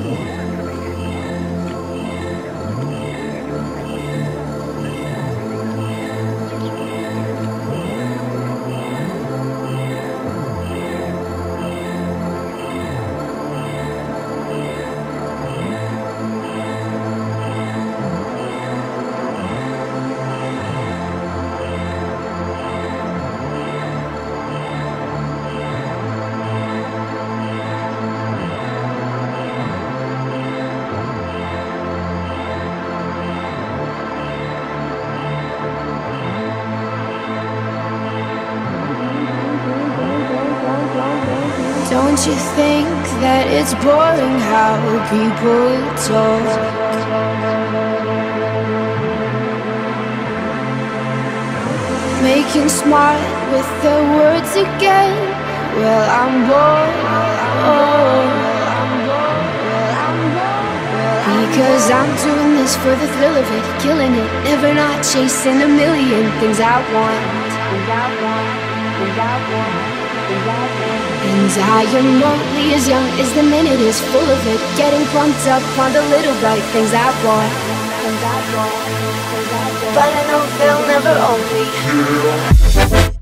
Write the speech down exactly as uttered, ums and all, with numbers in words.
Don't you think that it's boring how people talk? Making smart with their words again. Well, I'm bored. Because I'm doing this for the thrill of it, killing it, never not chasing a million things I want. Things I want, things I want, things I want. And I am only as young as the minute is full of it, getting pumped up on the little bright things I want. Things I want, things I want. But I know they'll never own me.